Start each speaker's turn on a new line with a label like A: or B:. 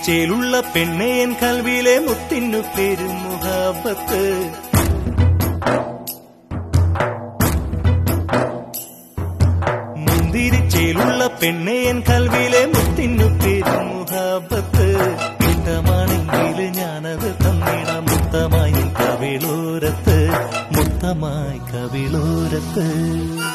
A: മുന്തിരിച്ചേലുള്ള പെണ്ണയൻ കൽവിലെ മുത്തിനു പേരും മുഹബത്ത്. മുന്തിരിച്ചേലുള്ള പെണ്ണയൻ കൽവിലെ മുത്തിനു പേരും മുഹബത്ത്. ഇഷ്ടമാണെങ്കിൽ ഞാനത് തന്നിടാം മുത്തമായി കവിളോരത്ത്, മുത്തമായി കവിളോരത്ത്.